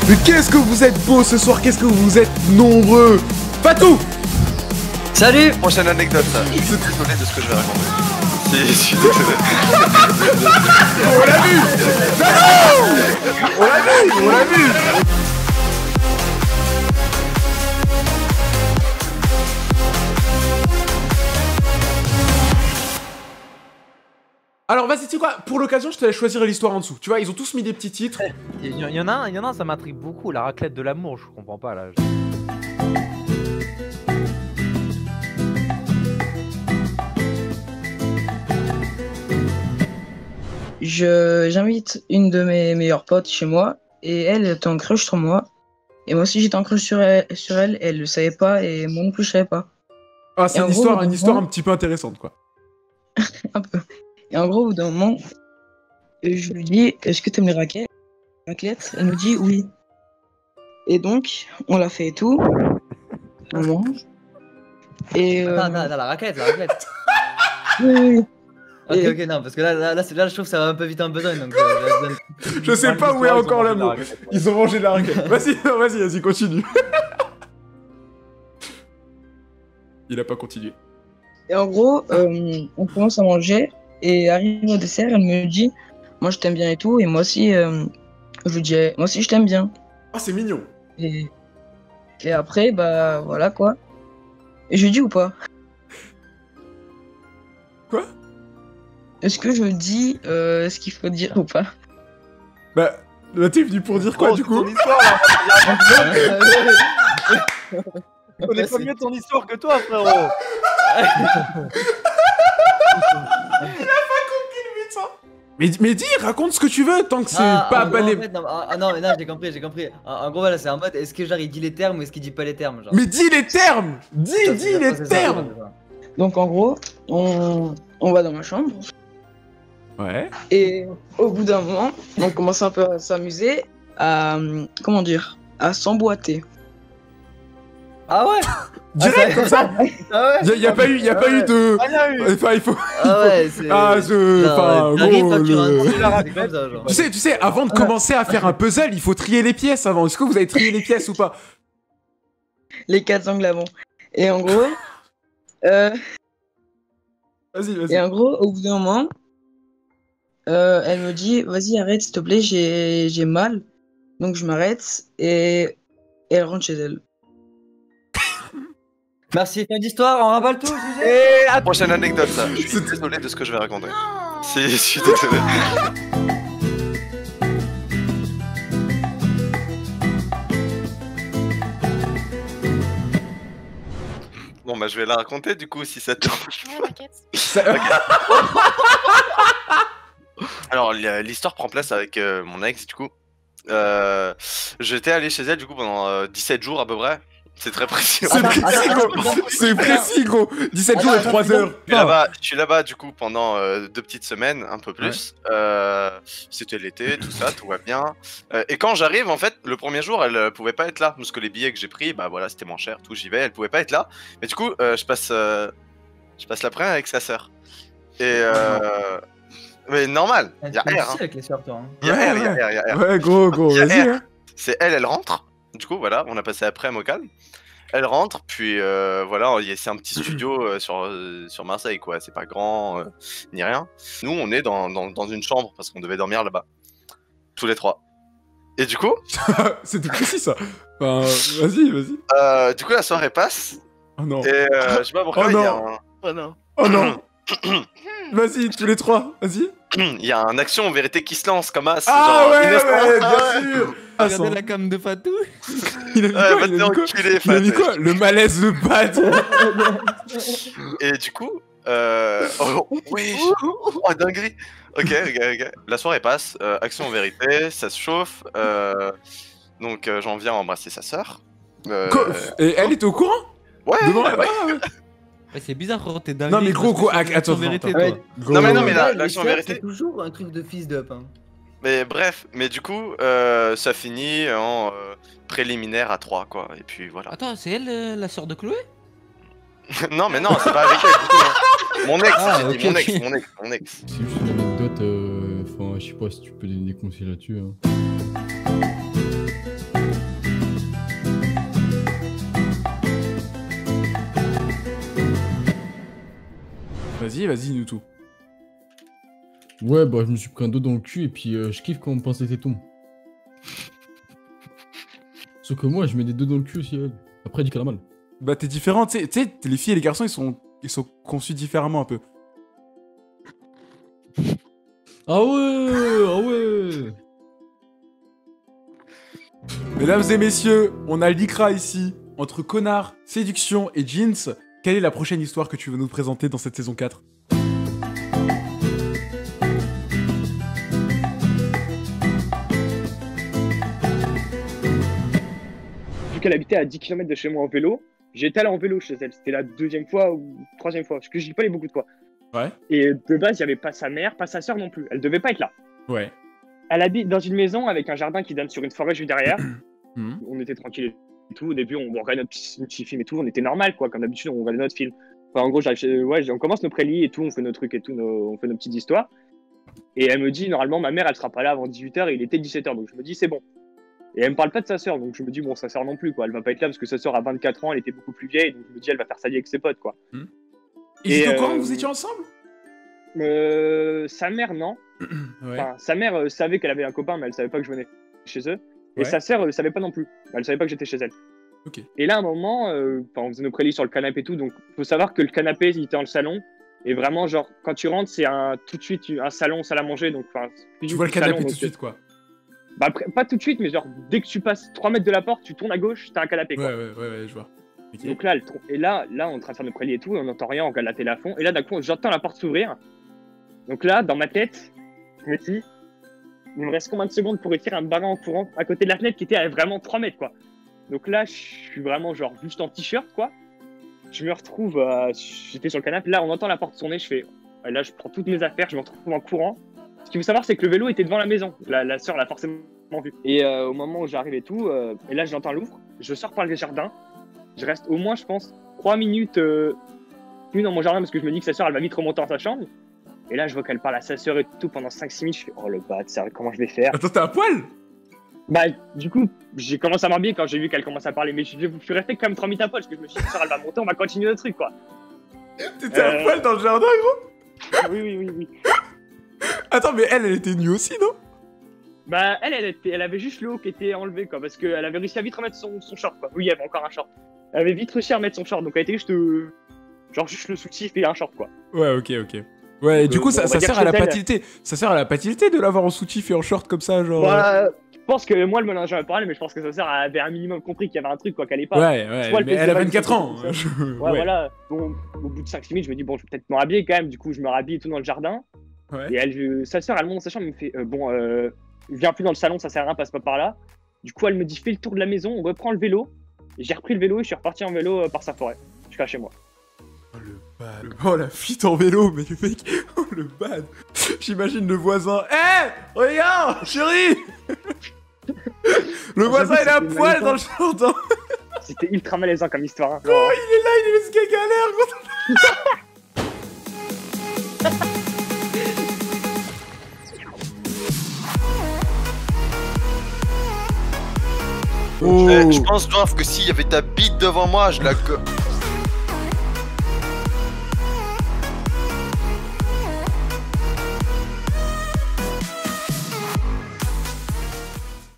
Mais qu'est-ce que vous êtes beau ce soir, qu'est-ce que vous êtes nombreux. Fatou. Salut. Prochaine anecdote, ça. Je suis désolé de ce que je vais raconter. Je suis désolé. On l'a vu. On l'a vu, on l'a vu. Alors vas-y, tu sais quoi, pour l'occasion, je te laisse choisir l'histoire en dessous. Tu vois, ils ont tous mis des petits titres. Il y en a un, ça m'intrigue beaucoup, la raclette de l'amour, je comprends pas là. J'invite une de mes meilleures potes chez moi et elle était en crush sur moi. Et moi aussi j'étais en crush sur elle le savait pas et moi non plus je savais pas. Ah, c'est une histoire un petit peu intéressante quoi. Un peu. Et en gros, au bout d'un moment, je lui dis, est-ce que t'aimes les raclettes? Elle me dit oui. Et donc, on l'a fait et tout. On mange. Et Attends, la raclette. oui. Ok, non, parce que là, je trouve que ça va un peu vite en besogne. Donc, je sais pas où est encore l'amour. Ils ont mangé de la raclette. Vas-y, continue. Il a pas continué. Et en gros, on commence à manger. Et arrive au dessert, elle me dit, moi je t'aime bien et tout. Et moi aussi, je lui dis, moi aussi je t'aime bien. Ah, c'est mignon. Et après, bah voilà quoi. Et je lui dis ou pas? Quoi? Est-ce que je dis ce qu'il faut dire ou pas? Bah, t'es venu pour dire quoi du coup? Ton histoire, là. On connaît pas mieux ton histoire que toi, frérot. Mais dis, raconte ce que tu veux tant que c'est pas balai. Non, mais non, j'ai compris. En gros, voilà, c'est en mode, est-ce que genre il dit les termes ou est-ce qu'il dit pas les termes genre. Mais dis les termes! Dis les termes! Donc en gros, on va dans ma chambre. Ouais. Et au bout d'un moment, on commence un peu à s'amuser, à comment dire, à s'emboîter. Ah ouais? Direct comme ça. Ah ouais? Y a pas eu de. Enfin, il faut. Ah ouais, c'est. Enfin, gros. Tu sais, avant de commencer à faire un puzzle, il faut trier les pièces avant. Est-ce que vous avez trié les pièces ou pas? Les 4 angles avant. Et en gros. Vas-y. Et en gros, au bout d'un moment, elle me dit, vas-y, arrête, s'il te plaît, j'ai mal. Donc je m'arrête et elle rentre chez elle. Merci, fin d'histoire, on rabat le tout. Et la prochaine anecdote, ça. Je suis désolé de ce que je vais raconter. Je suis désolé. Bon bah je vais la raconter du coup si ça te dérange. Ouais, t'inquiète. Alors l'histoire prend place avec mon ex du coup. J'étais allé chez elle du coup pendant 17 jours à peu près. C'est très précis. C'est précis gros. 17 jours et 3 heures. Je suis là-bas du coup pendant 2 petites semaines, un peu plus. Ouais. C'était l'été, tout ça, tout va bien. Et quand j'arrive en fait, le premier jour elle pouvait pas être là. Parce que les billets que j'ai pris, bah voilà, c'était moins cher, tout, j'y vais, elle pouvait pas être là. Mais du coup, je passe l'après-midi avec sa sœur. Et mais normal, y'a R. Avec les soeurs, toi. Y'a R. Ouais, gros, vas-y. Hein. C'est elle rentre. Du coup, voilà, on a passé après au calme. Elle rentre, puis voilà, c'est un petit studio sur Marseille, quoi. C'est pas grand, ni rien. Nous, on est dans une chambre, parce qu'on devait dormir là-bas. Tous les 3. Et du coup... C'était précis, ça. Enfin, vas-y. Du coup, la soirée passe. Oh non. Et je sais pas pourquoi, il y a un... Oh non. Vas-y, tous les 3, vas-y. Il y a un action en vérité qui se lance comme as. Ah genre, ouais, bien sûr. Regardez la cam de Fatou. Il a mis quoi? Le malaise de Pat. Et du coup, oui, oh dinguerie. Ok. La soirée passe, action en vérité, ça se chauffe. Donc j'en viens embrasser sa sœur. Et elle était au courant? Ouais. Ouais, c'est bizarre, frérot, t'es dingue. Non mais gros, attends. Non mais l'action en vérité. C'est toujours un truc de fils d'up. Hein. Mais bref, mais du coup, ça finit en préliminaire à 3 quoi. Et puis voilà. Attends, c'est elle la sœur de Chloé? Non mais non, c'est pas avec elle du tout. Hein. Mon ex, mon ex. C'est juste une anecdote, enfin je sais pas si tu peux donner des conseils là-dessus. Hein. Vas-y, vas-y, nous tout. Ouais, bah, je me suis pris un dos dans le cul et puis je kiffe quand on pense les tétons. Sauf que moi, je mets des deux dans le cul aussi, elle. Après, elle dit qu'elle a mal. Bah, t'es différent, tu sais, les filles et les garçons, ils sont conçus différemment un peu. Ah ouais, ah ouais. Mesdames et messieurs, on a l'ICRA ici. Entre connard, séduction et jeans, quelle est la prochaine histoire que tu veux nous présenter dans cette saison 4? Vu qu'elle habitait à 10 km de chez moi en vélo, j'étais allé en vélo chez elle. C'était la deuxième fois ou troisième fois, parce que j'y pas allé beaucoup de fois. Ouais. Et de base, il n'y avait pas sa mère, pas sa soeur non plus. Elle devait pas être là. Ouais. Elle habite dans une maison avec un jardin qui donne sur une forêt juste derrière. On était tranquille et tout. Au début, on regardait notre petit film et tout. On était normal, quoi. Comme d'habitude, on regardait notre film. Enfin, en gros, on commence nos prélis et tout. On fait nos trucs et tout. On fait nos petites histoires. Et elle me dit, normalement, ma mère, elle sera pas là avant 18h. Et il était 17h. Donc, je me dis, c'est bon. Et elle me parle pas de sa sœur. Donc, je me dis, bon, sa sœur non plus, quoi. Elle va pas être là parce que sa sœur a 24 ans. Elle était beaucoup plus vieille. Donc, je me dis, elle va faire sa vie avec ses potes, quoi. Ils étaient au courant que vous étiez ensemble? Sa mère, non. Ouais. Enfin, sa mère savait qu'elle avait un copain, mais elle savait pas que je venais chez eux. Et Ouais. sa sœur, elle savait pas non plus. Elle savait pas que j'étais chez elle. Ok. Et là, à un moment, on faisait nos prélis sur le canapé et tout. Donc, faut savoir que le canapé, il était dans le salon. Et vraiment, genre, quand tu rentres, c'est tout de suite un salon, salle à manger. Donc, Tu vois le canapé tout de suite, quoi. Bah, après, pas tout de suite, mais genre, dès que tu passes 3 mètres de la porte, tu tournes à gauche, t'as un canapé, quoi. Ouais, je vois. Ok. Donc là, là, on est en train de faire nos prélis et tout. Et on n'entend rien, on regarde la télé à fond. Et là, d'un coup, j'entends la porte s'ouvrir. Donc là, dans ma tête, je me dis, il me reste combien de secondes pour réussir à me barrer en courant à côté de la fenêtre qui était à vraiment 3 mètres, quoi. Donc là, je suis vraiment genre juste en t-shirt, quoi. Je me retrouve, j'étais sur le canapé, là on entend la porte sonner, je fais, et là je prends toutes mes affaires, je me retrouve en courant. Ce qu'il faut savoir, c'est que le vélo était devant la maison, la sœur l'a forcément vu. Et au moment où j'arrive et tout, et là j'entends l'ouvre, je sors par le jardin, je reste au moins, je pense, 3 minutes plus dans mon jardin parce que je me dis que sa sœur elle va vite remonter dans sa chambre. Et là je vois qu'elle parle à sa sœur et tout pendant 5-6 minutes, je fais, oh le bâtard, comment je vais faire? Attends, t'es à poil? Bah, du coup, j'ai commencé à m'habiller quand j'ai vu qu'elle commençait à parler, mais je suis resté quand même 3 minutes à poil parce que je me suis dit, elle va monter, on va continuer le truc, quoi. T'étais à poil dans le jardin, gros? Oui. Attends, mais elle était nue aussi, non? Bah, elle avait juste le haut qui était enlevé, quoi, parce qu'elle avait réussi à vite remettre son short, quoi. Oui, il y avait encore un short. Elle avait vite réussi à remettre son short, donc elle était juste, genre, juste le soutif et un short, quoi. Ouais, ok. Ouais, et du coup, bon, sa on va dire sœur, elle a chez pas elle. tilté. Sa sœur, elle a pas tilté de l'avoir en soutif et en short comme ça, genre. Bah, je pense que moi, elle m'en a jamais parlé, mais je pense que sa sœur avait un minimum compris qu'il y avait un truc, quoi, qu'elle allait pas. Ouais, Soit elle mais elle a faisait 24 pas ans. une chose comme ça. Ouais, voilà. Bon, au bout de 5-6 minutes, je me dis, bon, je vais peut-être me rhabiller quand même. Du coup, je me rhabille et tout dans le jardin. Ouais. Et sa sœur, elle monte dans sa chambre, elle me fait, viens plus dans le salon, ça sert à rien, passe pas par là. Du coup, elle me dit, fais le tour de la maison, on reprend le vélo. Et j'ai repris le vélo et je suis reparti en vélo par sa forêt, jusqu'à chez moi. Oh le bad. Oh la fuite en vélo, mais mec, oh le bad. J'imagine le voisin. Regarde, chérie. Le voisin, il est à c'était poil malaisant. dans le jardin. C'était ultra malaisant comme histoire. Hein. Oh, il est là, il est ce gars galère, gros. Oh. Je pense grave que s'il y avait ta bite devant moi, je la...